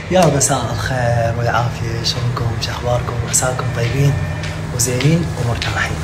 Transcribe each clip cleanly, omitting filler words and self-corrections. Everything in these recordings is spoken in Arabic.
يا مساء الخير والعافية، شلونكم؟ شو اخباركم؟ عساكم طيبين وزينين ومرتاحين.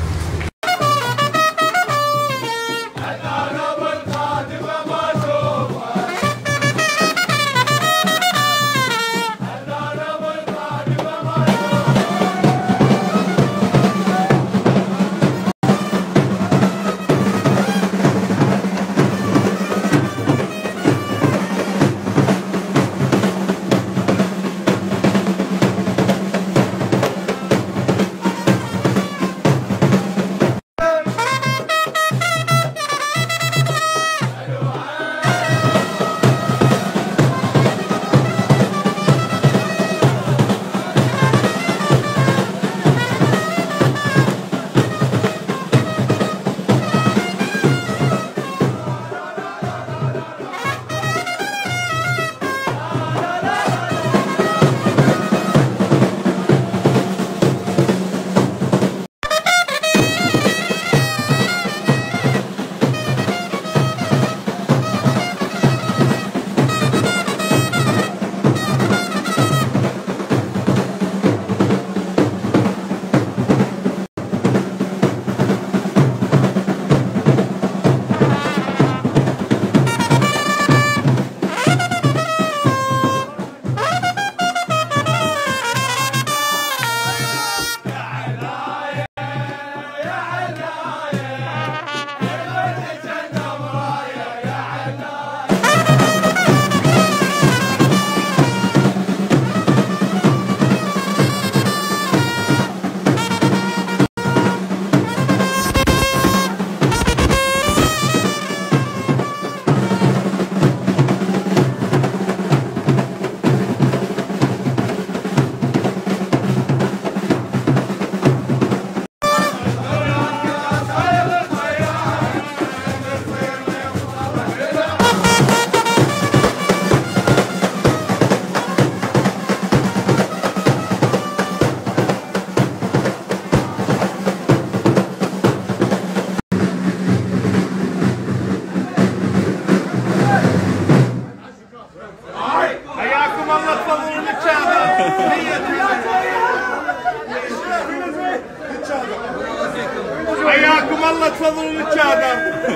حياكم الله، تفضلوا للشادر.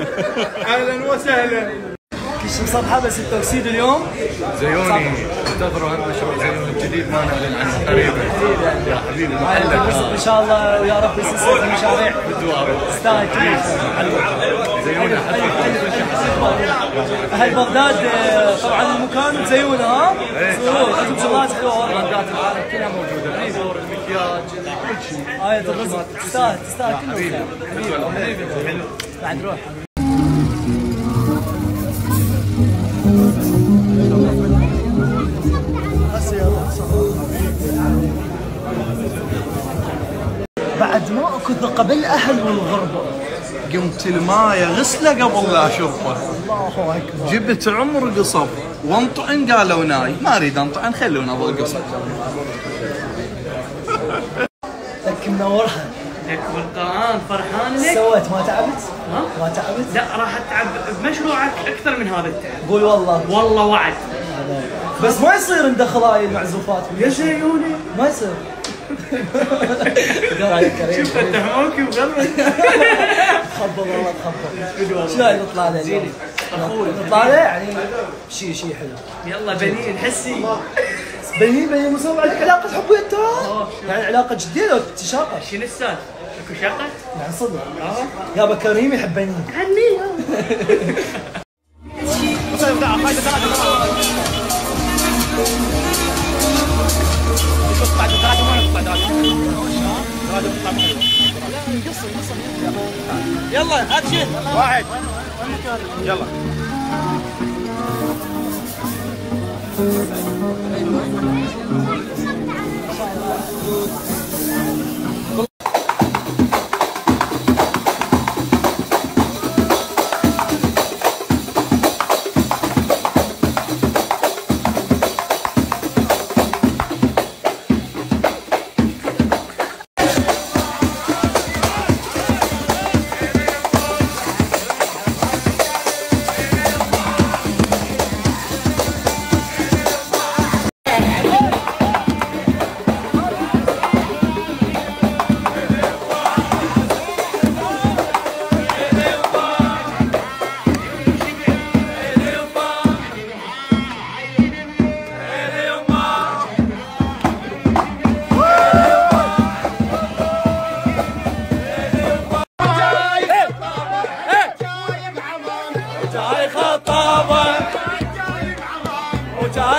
اهلا وسهلا. كل شيء مصبحة بس التوكسيد اليوم. زيوني انتظروا هالمشروع زيون الجديد ما نعلن عنه قريبا. يا حبيبي ان شاء الله ويا رب سلسلة المشاريع بالدوام تستاهل زيوني اهل بغداد. طبعا المكان زيونه ها؟ سرور عندهم شغلات حلوه والله. براندات العالم كلها موجوده، الدور، المكياج، كل شيء. آية الرزق تستاهل كله. حبيبي بعد روح. بعد ما اكو ثقه بالاهل والغربه، قمت المايه غسله قبل لا اشربه. الله اكبر. جبت عمر قصب وانطعن، قالوا ناي، ما اريد انطعن، خلونا اظل قصب. لك منورها. لك بالقرآن فرحان لك؟ سويت ما تعبت؟ ها؟ ما تعبت؟ لا راح اتعب بمشروعك اكثر من هذا التعب. قول والله. والله وعد. بس ما يصير ندخل هاي المعزوفات يا زيوني ما يصير. قال عليك كريم. شوف فتحوكي وقلبك. تخبل والله تخبل. شو هاي نطلع له اليوم؟ نطلع له يعني شيء حلو. يلا بنين حسي. بنين مسوي عليك علاقة حب ويا التراب. يعني علاقة جدية لو تشاقة. شنو السالفة؟ اكو شقة؟ يعني صدق. يابا كريم يحبني. عني. يلا اكشن واحد، يلا.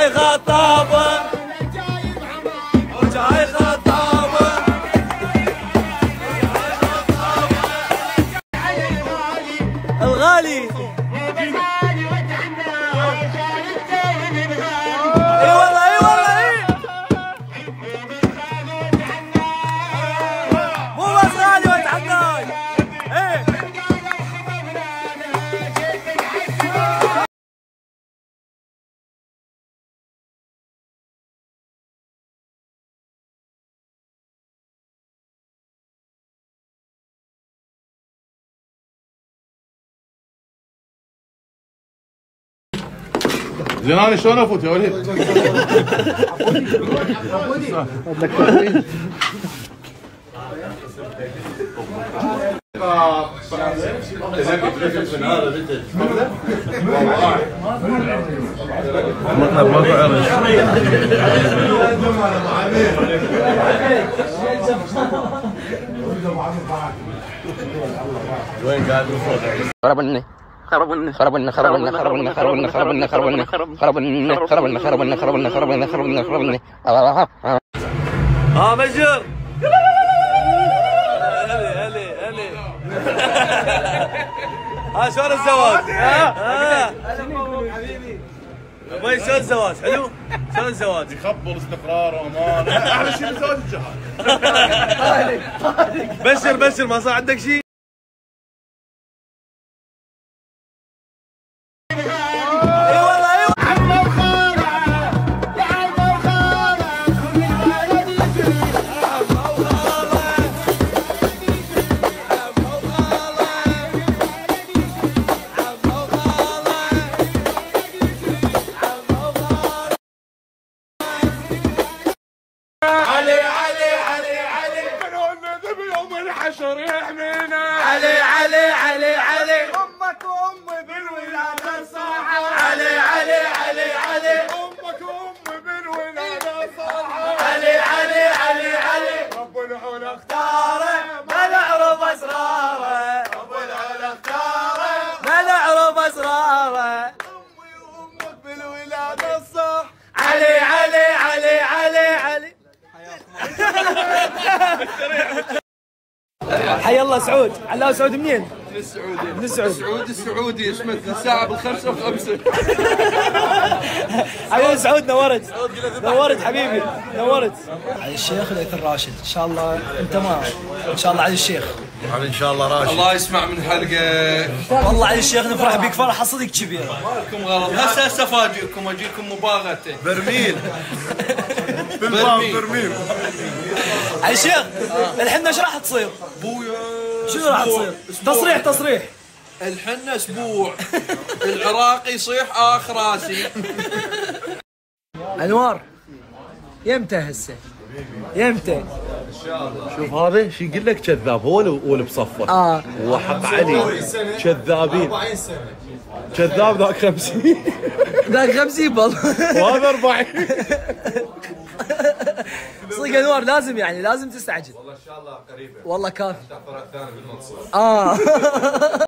وجاي خطابه وجاي خطابه الغالي اي والله اي والله اي مو بس غالي وتعناي ايه زين شلون افوت يا وليد؟ مطلب ما بعرف وين قاعد خربني خربني خربني خربني خربني خربني خربني خربني خربني خربني خربني خربني خربني خربني خربني مجر هلي هلي ها شلون الزواج؟ ها ابوي شلون الزواج؟ حلو؟ شلون الزواج؟ يخبر استقرار وامان احلى شيء بالزواج الجهاز بشر بشر ما صار عندك شيء؟ الحشر يحمينا علي علي علي علي امك وامي بالولاده صاحه علي علي علي علي امك وامي بالولاده صاحه علي علي علي علي رب العلا اختاره ما نعرف اسراره رب العلا اختاره ما نعرف اسراره امي وامك بالولاده صح علي علي علي علي علي حي الله سعود علاوي سعود منين؟ من السعودية من السعود السعودي اسمه الساعة بالخمسة وخمسة حبيبي سعود نورت نورت حبيبي نورت علي الشيخ ليث الراشد ان شاء الله انت ما ان شاء الله علي الشيخ ان شاء الله راشد الله يسمع من حلقة. والله علي الشيخ نفرح بك فرحه صدق كبيره مالكم غلط هسه افاجئكم اجيكم مباغتة برميل برميل علي الشيخ الحين ايش راح تصير؟ ابويا شنو راح تصير؟ تصريح تصريح الحنة اسبوع العراقي يصيح اخ راسي. انوار يمتى هسه؟ يمتى؟ شوف هذا شو يقول لك كذاب هو اللي بصفه هو حق علي كذابين 40 سنه كذاب ذاك 50 ذاك 50 والله وهذا 40 صدق انوار لازم يعني لازم تستعجل والله ان شاء الله قريبه والله كافي الثاني بالمنصور